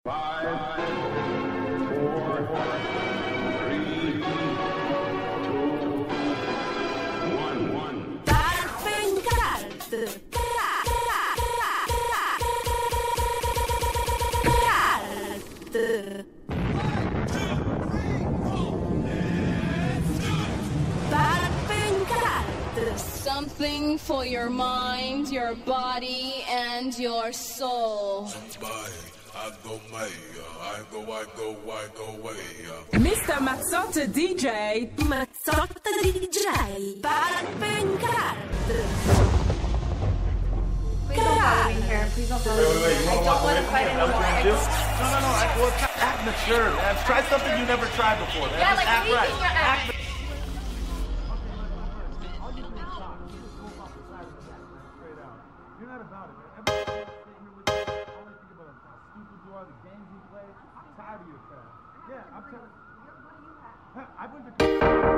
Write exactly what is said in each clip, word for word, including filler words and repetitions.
Five, four, three, two, one, one. Something for your mind, your body, and your soul. I go way, I go, I go, I go way. mister Mazzotta D J. Mazzotta D J. Barbing Card. Please don't follow me here. Please don't follow me. Wait, wait, wait. You I want don't to want to fight anymore. I just... No, no, no. I, well, act mature, man. Try something you never tried before. Man. Yeah, Just like act what do you right. think you're Act acting? You're not about it, man. Every time I sit here with you, all I think about is how stupid you are, the games you play. I'm tired of your crap. Yeah, I'm tired. I went to...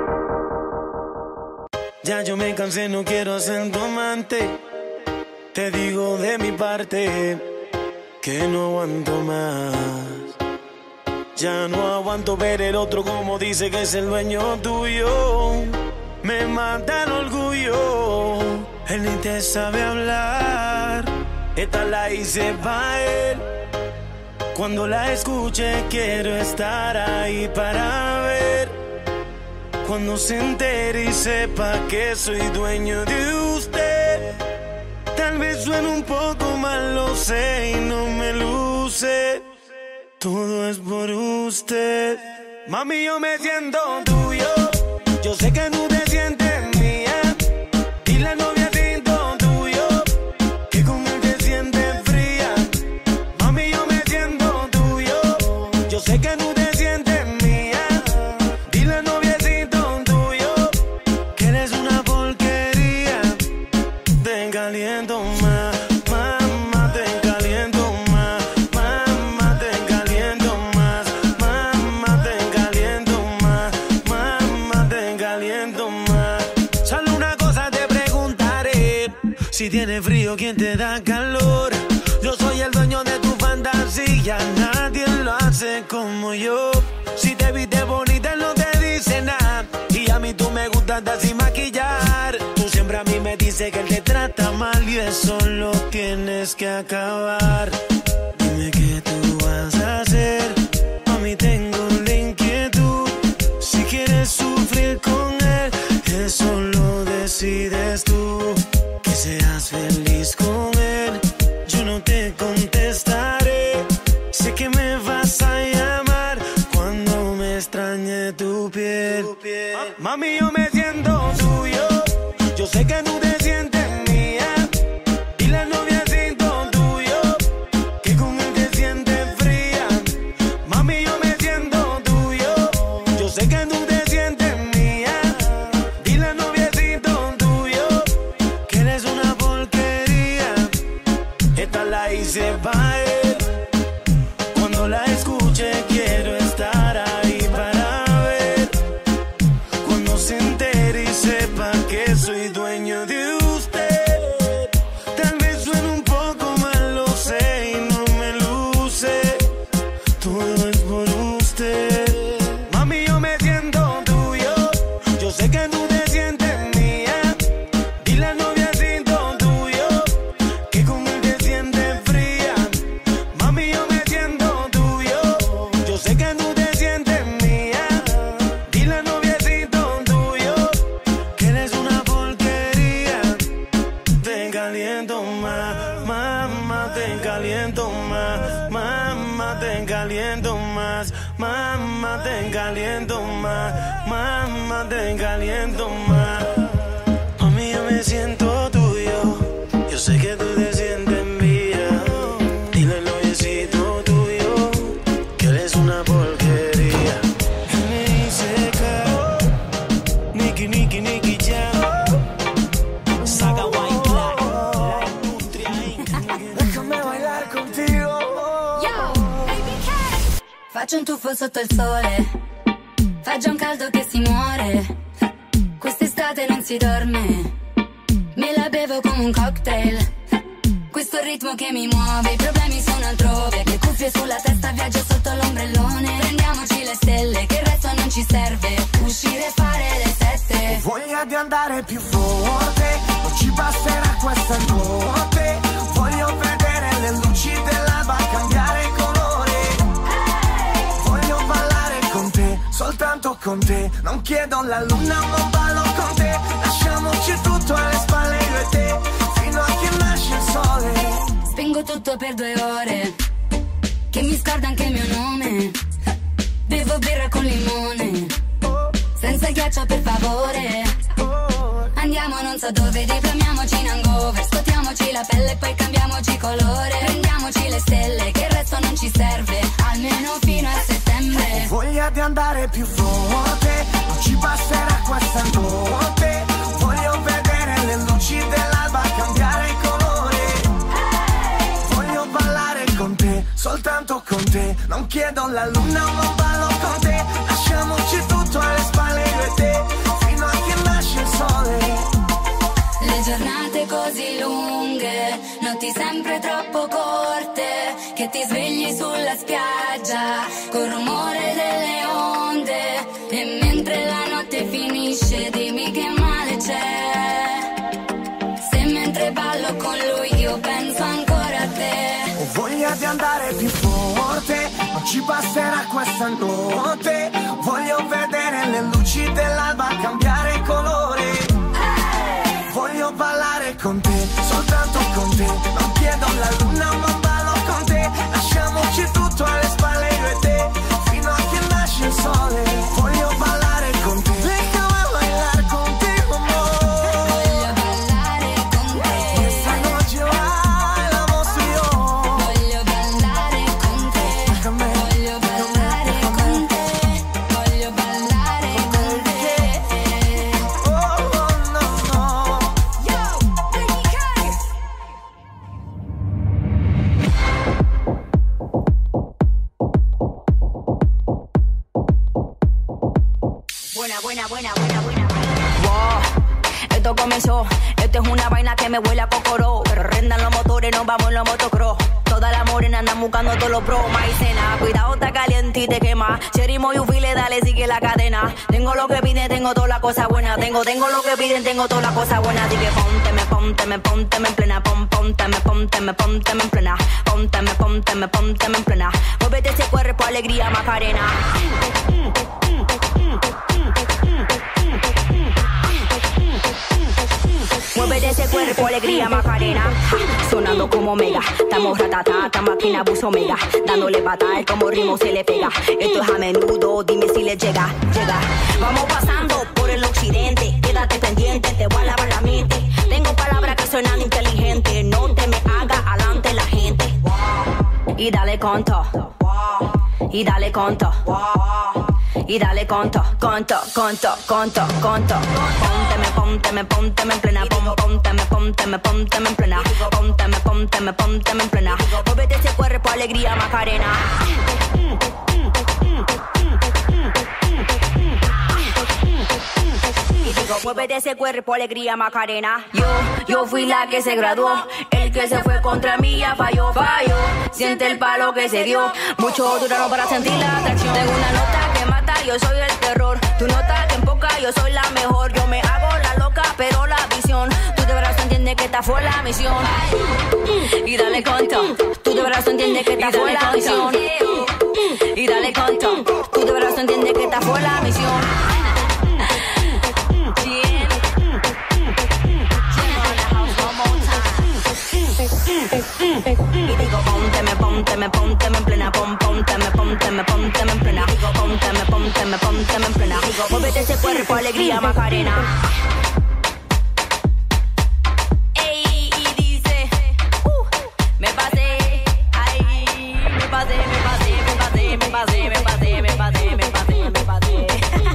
Ya yo me cansé, no quiero ser tu amante. Te digo de mi parte que no aguanto más. Ya no aguanto ver el otro como dice que es el dueño tuyo. Me mata el orgullo. Él ni te sabe hablar. Esta la hice pa' él. Cuando la escuche quiero estar ahí para ver. Cuando se entere y sepa que soy dueño de usted. Tal vez suene un poco mal, lo sé, y no me luce. Todo es por usted. Mami, yo me siento tuyo. Yo sé que tú te sientes mía. Y la novia siento tuyo. Que con él te sientes fría. Mami, yo me siento tuyo. Yo sé que tú te sientes mía. Dile noviecito tuyo que eres una porquería. Te caliento más, mamá, te caliento más, mamá, te caliento más, mamá, te caliento más, mamá, te caliento más. Solo una cosa te preguntaré: si tienes frío, ¿quién te da calor? Yo soy el dueño de tu fantasía, nadie lo hace como yo. Si te viste bonita, él no te dice nada. Y a mí tú me gustas andar sin maquillar. Tú siempre a mí me dices que él te trata mal y eso lo tienes que acabar. Dime qué tú vas a hacer. A mí tengo la inquietud. Si quieres sufrir con él, eso lo decides tú. Que seas feliz con él, yo no te contestaré. Sé que me vas a llamar cuando me extrañe tu piel. Mami, yo me siento tuyo. Yo sé que tú te sientes mía. Y la novia siento tuyo. Que con él te sientes fría. Mami, yo me siento tuyo. Yo sé que tú te sientes mía. Y la novia siento tuyo. Que eres una porquería. Esta la hice pa' él. Cuando la escuche quiero estar ahí para ver. Cuando se entere y sepa que soy dueño de usted. Tal vez suene un poco mal, lo sé, y no me luce. Todo es por usted. Mami, yo me siento tuyo. Yo sé que tú te sientes mía. Dile al noviecito tuyo que con él te sientes fría. Mami, yo me siento tuyo. Yo sé que tú te sientes mía. Dile al noviecito tuyo que eres una porquería. Te caliento más, mamá, te caliento más, mamá, te caliento más, mamá, te caliento más, mamá, te caliento más. Mami, yo me siento tuyo. Yo sé que tú te sientes mía. Dile al noviecito tuyo que eres una porquería. Me dice que Nicky, Nicky, Nicky Jam. Saga White Black, la industria inc. Déjame bailar contigo. Yo, baby K. Faccio un tuffo sotto il sole, fa già un caldo che si muore. Quest'estate non si dorme, me la bevo come un cocktail. Questo ritmo che mi muove, i problemi sono altrove, che cuffie sulla testa serata, viaggio sotto l'ombrellone. Prendiamoci le stelle, che il resto non ci serve. Uscire e fare le sette. Ho voglia di andare più forte, non ci basterà questa notte. Voglio vedere le luci dell'alba cambiare colore. Voglio ballare con te, soltanto con te. Non chiedo la luna ma ballo con te. Lasciamoci tutto alle spalle io e te, fino a che nasce il sole. Spengo tutto per due ore, che mi scorda anche il mio nome. Bevo birra con limone, senza ghiaccio per favore. Andiamo non so dove, diplomiamoci in hangover. Scuotiamoci la pelle e poi cambiamoci colore. Prendiamoci le stelle, che il resto non ci serve, almeno fino a settembre. Ho voglia di andare più forte, non ci basterà questa notte. Voglio vedere le luci dell'alba cambiare colore. Voglio ballare con te, soltanto con te. Non chiedo la luna ma ballo con te. Lasciamoci tutto alle spalle io e te, fino a che nasce il sole. Le giornate così lunghe, notti sempre troppo corte, che ti svegli sulla spiaggia col rumore delle onde. E mentre la notte finisce dimmi che male c'è, se mentre ballo con lui io penso ancora a te. Ho voglia di andare più forte, non ci basterà questa notte. Voglio vedere le luci dell'alba cambiare colore. Voglio ballare con te, soltanto con te. Non chiedo la luna ma ballo con te. Lasciamoci tutto alle spalle io e te, fino a che nasce il sole. Voglio ballare con te. Déjame bailar contigo, amor. Voglio ballare con te. Esta noche bailamos tú y yo. Voglio ballare con te. Déjame, Voglio ballare con te. Voglio ballare con te. oh, oh, no, no. Yo, Benny Kai. Buena, buena, buena, buena, buena. Wow, esto comenzó. Esto es una vaina que me huele a cocoró. Pero rendan los motores, nos vamos en los motocross. Todas las morenas andan buscando todos los pros. Maicena, cuidado, está caliente y te quema. Cherimo y ufile, dale, sigue la cadena. Tengo lo que piden, tengo toda la cosa buena. Tengo, tengo lo que piden, tengo toda la cosa buena. Así que pónteme, pónteme, pónteme en plena. Pon, pónteme, pónteme, pónteme en plena. Pónteme, pónteme, pónteme en plena. Muévete ese cuerpo, alegría, Macarena. Muévete ese cuerpo, alegría, Macarena. Ja, sonando como mega. Estamos ratata, esta máquina buzo mega. Dándole patada, como ritmo se le pega. Esto es a menudo, dime si le llega, llega. Vamos pasando por el occidente. Quédate pendiente, te voy a lavar la mente. Tengo palabras que suenan inteligentes. No te me haga adelante la gente. Y dale conto. Y dale conto. Y dale conto, conto, conto, conto, conto. Pónteme, pónteme, pónteme en plena. Pon, pónteme, pónteme, pónteme en plena. Pónteme, pónteme, pónteme en plena. Muévete ese cuerpo, alegría, Macarena. Y digo, muévete ese cuerpo, alegría, Macarena. Yo, yo fui la que se graduó. El que se fue contra mí ya falló, falló. Siente el palo que se dio. Mucho duraron para sentir la atracción. Tengo una nota que mata, yo soy el terror. Tu nota que empoca, yo soy la mejor. Yo me hago la loca, pero la visión. Tú de verdad entiendes que esta fue la misión. Y dale conto. Tú de verdad entiendes que esta fue la misión. Y dale conto. Tú de verdad entiendes que esta fue la misión. Y digo, pónteme, pónteme, pónteme en plena. Pon, pónteme, pónteme, pónteme en plena. Digo, pónteme, pónteme, pónteme en plena. Digo, muévete ese cuerpo, alegría, Macarena. Ey, y dice, uh, me pasé, ay, me pasé, me pasé, me pasé, me pasé, me pasé, me pasé, me pasé, me pasé.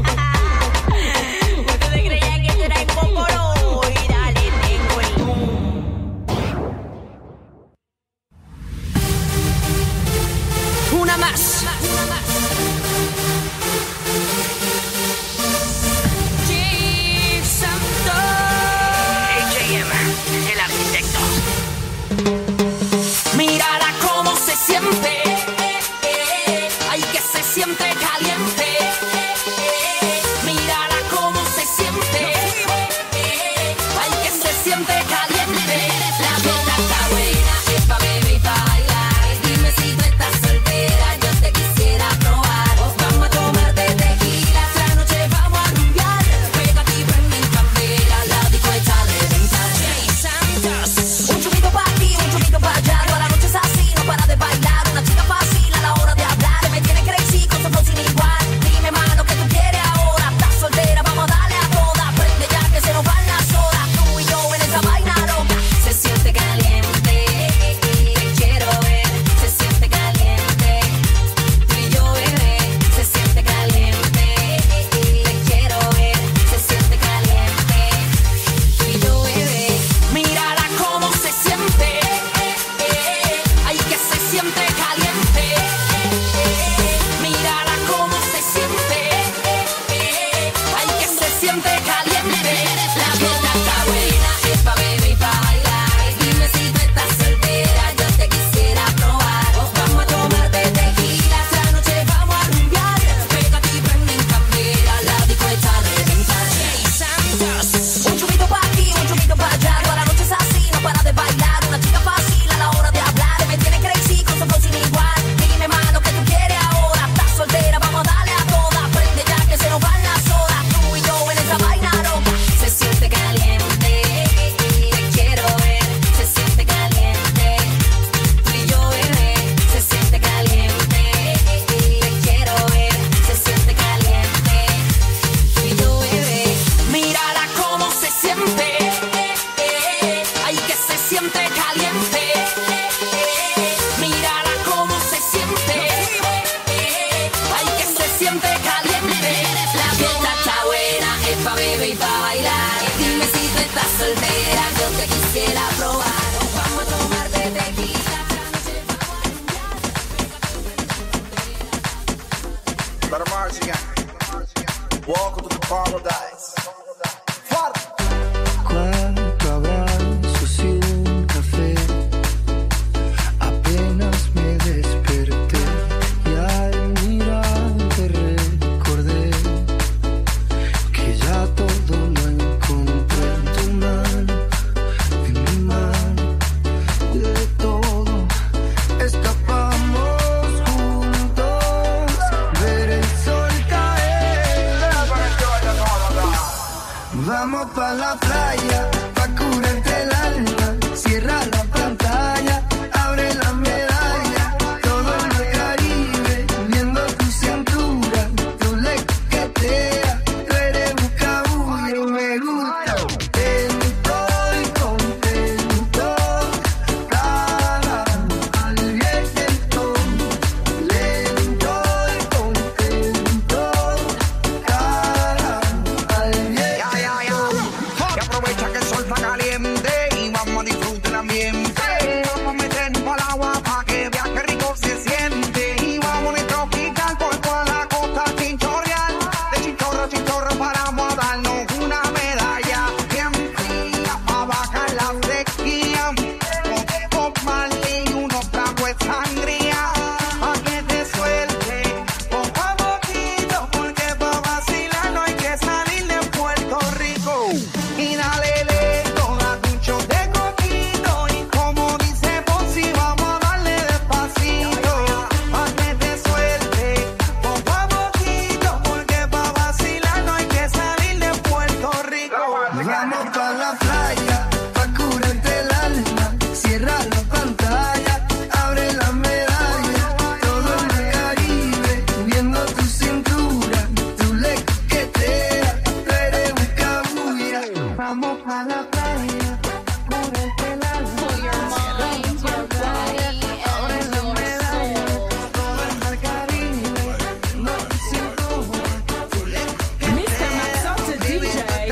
Ustedes creían que esto era en Cocoro. Y dale, tengo el una más. G. Santo. A J M, el arquitecto. Mírala cómo se siente. Let 'em march again. Welcome to the paradise. Fuck. Cuatro abrazos y un café. Apenas me desperté y al mirarte recordé que ya todo lo encontré en tu mano, en mi mano. De todo escapamos juntos, ver el sol caer. Vamos pa' la playa, pa' curarte el alma. Cierra la pantalla, abre la medalla. Todo en el Caribe, viendo tu cintura. Tu le coquetea, tú eres buscabulla y me gusta. Contento y contento, cara al viento. Lento y contento, cara al viento. Ya, ya, ya. Y aprovecha que el sol está caliente y vamos a disfrutar el ambiente. Vamos a meternos al agua pa' que veas qué rico se siente. Y vamos a tropical por toda la costa chinchorreal. De chinchorro a chinchorro paramos a darnos una medalla bien fría pa' bajar la sequía. Con Bob Marley y unos tragos de sangría pa' que te suelte poco a poquito, porque pa' vacilar no hay que salir de Puerto Rico. Y dale lento, date un shot de coquito y como dice Ponzi, vamos a darle despacito pa' que te suelte poco a poquito, porque pa' vacilar no hay que salir de Puerto Rico. Vamos pa' la playa, pa' curarte el alma. Cierra la pantalla, abre la medalla. Todo en el Caribe, viendo tu cintura. Tu le coquetea, tú eres buscabulla. Vamos pa' la playa, curarte el alma. For your mind, your body, and your soul. Todo en el Caribe, viendo tu cintura. mister Mazzotta D J.